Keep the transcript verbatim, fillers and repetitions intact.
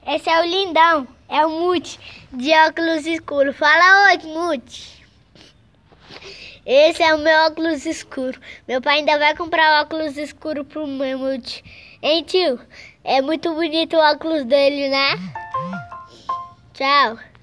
Esse é o lindão. É o Mute de óculos escuros. Fala oi, Mute. Esse é o meu óculos escuro. Meu pai ainda vai comprar óculos escuro pro meu Mute. Hein, tio? É muito bonito o óculos dele, né? Tchau.